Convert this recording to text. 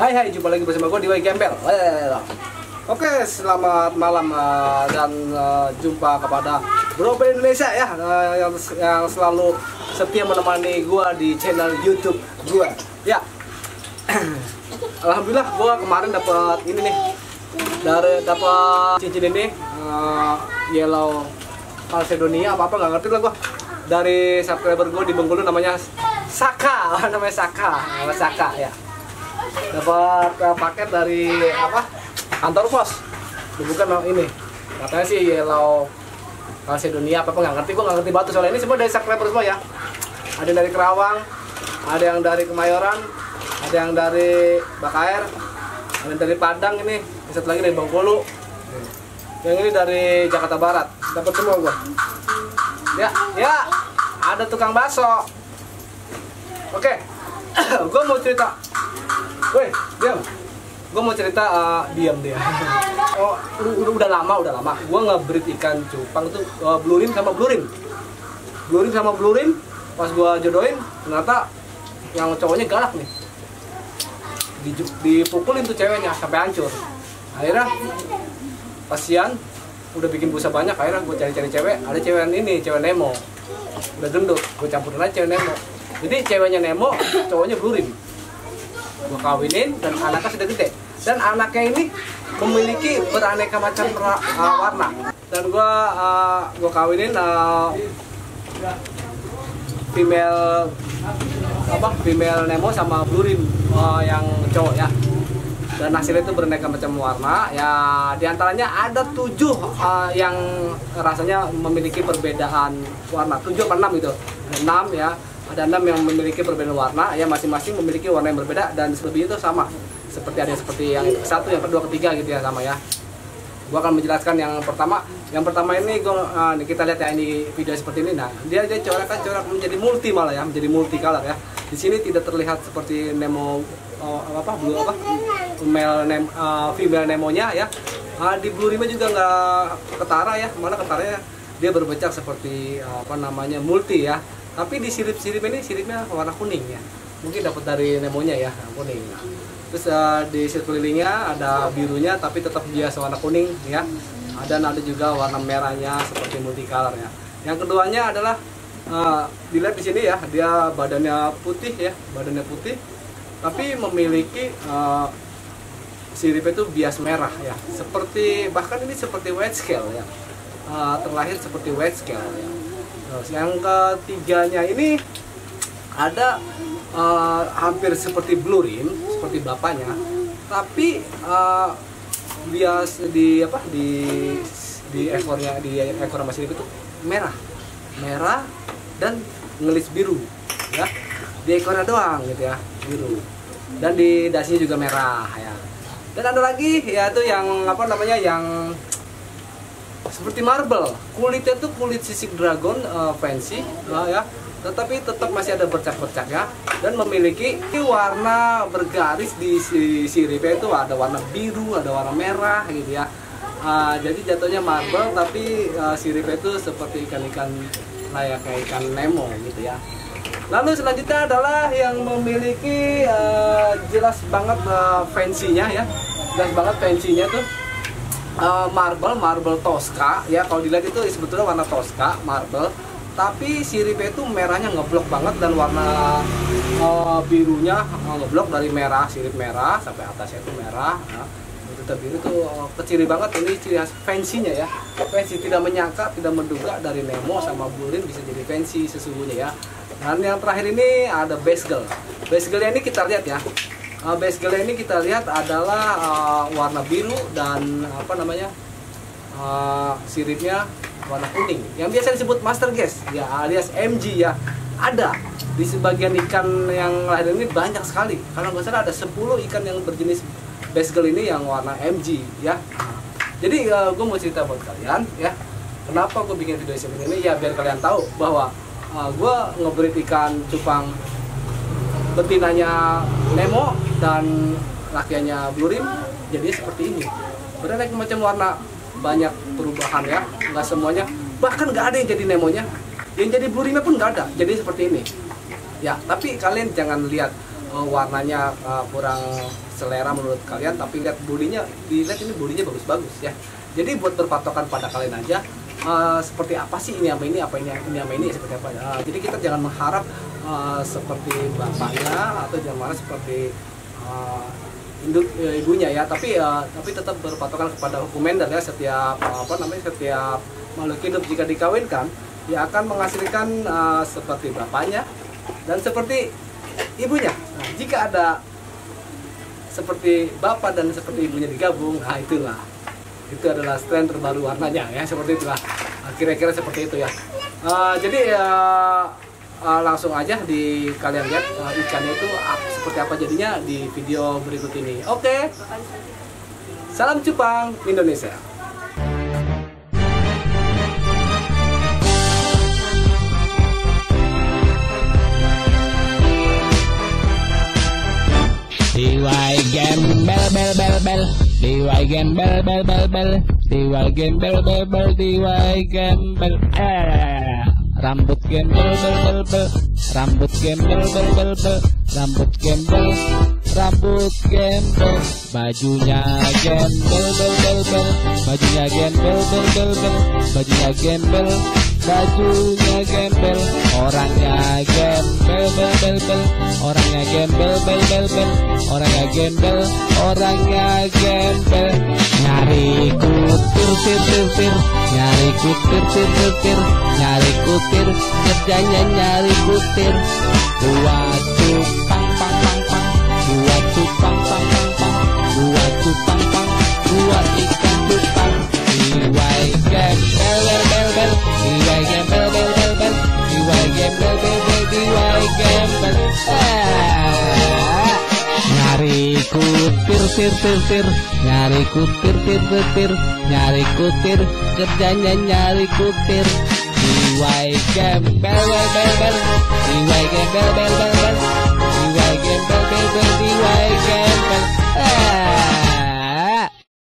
Hai, jumpa lagi bersama gue di Way Gembel. Oke, selamat malam dan jumpa kepada Bro Ben Indonesia ya, yang selalu setia menemani gue di channel YouTube gue. Ya, alhamdulillah gue kemarin dapat ini nih, dapat cincin ini, Yellow Calcedonia apa nggak ngerti lah gue, dari subscriber gue di Bengkulu namanya Saka, Saka ya. Dapat paket dari kantor pos, bukan ini katanya sih Yellow Calcedonia apa nggak ngerti, gue nggak ngerti batu soalnya ini semua dari subscriber semua ya. Ada yang dari Kerawang, ada yang dari Kemayoran, ada yang dari Bakaer, ada yang dari Padang, ini satu lagi dari Bengkulu, yang ini dari Jakarta Barat. Dapat semua gue ya, ada tukang bakso. Oke. Gue mau cerita. Woi, diam. Gue mau cerita, diam dia. Oh, udah lama. Gue nge-breed ikan cupang tuh blurim sama blurim. Pas gue jodohin, ternyata yang cowoknya galak nih. Dipukulin tuh ceweknya sampai hancur. Akhirnya kasihan, udah bikin busa banyak. Akhirnya gue cari cewek. Ada cewek ini, cewek Nemo. Udah gendut, gue campurin aja cewek Nemo. Jadi ceweknya Nemo, cowoknya blurim. Gue kawinin dan anaknya sudah gede. Dan anaknya ini memiliki beraneka macam warna. Dan gue kawinin female Nemo sama blurim yang cowok ya. Dan hasilnya itu beraneka macam warna. Ya, diantaranya ada 7 yang rasanya memiliki perbedaan warna. 7 apa 6 gitu. 6 ya. Ada 6 yang memiliki perbedaan warna, ya masing-masing memiliki warna yang berbeda dan selebihnya itu sama. Seperti ada seperti yang satu, yang kedua, ketiga gitu ya, sama ya. Gua akan menjelaskan yang pertama. Yang pertama ini kita lihat ya, ini video seperti ini. Nah, dia corak menjadi multi malah ya, menjadi multi color ya. Di sini tidak terlihat seperti Nemo female Nemonya ya. Di blurimnya juga nggak ketara ya, mana ketaranya dia berbecak seperti multi ya. Tapi di siripnya warna kuning ya. Mungkin dapat dari Nemonya ya, kuning. Terus di sirip kelilingnya ada birunya tapi tetap dia warna kuning ya. Dan ada juga warna merahnya seperti multicolor ya. Yang keduanya adalah dilihat di sini ya, dia badannya putih ya, tapi memiliki siripnya itu bias merah ya. Bahkan ini seperti white scale ya. Terlahir seperti white scale ya. Terus yang ketiganya ini ada hampir seperti blurim, seperti bapaknya, tapi bias di ekornya, di ekor sama sirip itu merah dan ngelis biru ya. Di ekornya doang gitu ya, biru. Dan di dasinya juga merah ya. Dan ada lagi yaitu yang yang seperti marble, kulitnya tuh kulit sisik dragon fancy ya, tetapi tetap masih ada bercak-bercak ya, dan memiliki warna bergaris di siripnya itu ada warna biru, ada warna merah gitu ya. Jadi jatuhnya marble tapi siripnya itu seperti ikan-ikan kayak ikan Nemo gitu ya. Lalu selanjutnya adalah yang memiliki jelas banget fancy-nya ya, tuh. Marble Tosca ya, kalau dilihat itu sebetulnya warna Tosca marble, tapi siripnya itu merahnya ngeblok banget dan warna birunya ngeblok dari merah, sirip merah sampai atasnya itu merah ya. Itu terbiru tuh keciri banget, ini ciri khas fancy-nya ya. Fancy, tidak menyangka, tidak menduga dari Nemo sama blurim bisa jadi fancy sesungguhnya ya. Dan yang terakhir ini ada basegel. Basegel ini kita lihat ya. Basegel ini kita lihat adalah warna biru dan siripnya warna kuning yang biasa disebut master gas ya, alias MG ya. Ada di sebagian ikan yang lahir ini banyak sekali, kalau nggak salah ada 10 ikan yang berjenis basegel ini yang warna MG ya. Jadi gue mau cerita buat kalian ya, kenapa gue bikin video seperti ini ya, biar kalian tahu bahwa gue nge-breed ikan cupang betinanya Nemo dan lakiannya blurim jadi seperti ini, beraneka macam warna, banyak perubahan ya, nggak semuanya, bahkan nggak ada yang jadi Nemonya, yang jadi blurimnya pun nggak ada, jadi seperti ini ya. Tapi kalian jangan lihat warnanya kurang selera menurut kalian, tapi lihat bodinya, dilihat ini bodinya bagus-bagus ya. Jadi buat berpatokan pada kalian aja, seperti apa sih ini sama ini, apa ini sama ini, seperti apa. Jadi kita jangan mengharap seperti bapaknya atau jangan marah seperti ibunya ya, tapi tetap berpatokan kepada hukum Mendel ya. Setiap setiap makhluk hidup jika dikawinkan dia akan menghasilkan seperti bapaknya dan seperti ibunya. Nah, jika ada seperti bapak dan seperti ibunya digabung, nah itu adalah strain terbaru warnanya ya, seperti itulah. Kira-kira seperti itu ya. Jadi langsung aja kalian lihat ikannya itu seperti apa jadinya di video berikut ini. Oke. Salam cupang Indonesia. DIY gembel bel bel bel, DIY gembel bel bel bel, DIY gembel bel bel, DIY gembel. Rambut gembel bel bel bel, rambut gembel bel bel bel, rambut gembel, rambut gembel, bajunya gembel bel bel bel, bajunya gembel bel bel bel, bajunya gembel, bajunya gembel, orangnya gembel bel bel bel, orangnya gembel bel bel bel, orangnya gembel, orangnya gembel. Nyari kutir tir tir tir, nyari kutir tir tir tir, nyari kutir, kerjanya nyari kutir. Buat cupang pang pang pang, buat cupang pang pang pang, buat cupang pang, buat ikan cupang. DIY gembel bel bel bel, DIY gembel bel bel bel, DIY gembel bel bel, DIY gembel. Nyari kutir tir tir tir, nyari kutir tir tir tir, nyari kutir, kerjanya nyari kutir. DIY gembel bel bel bel, DIY gembel bel bel bel, DIY gembel bel bel, DIY gembel.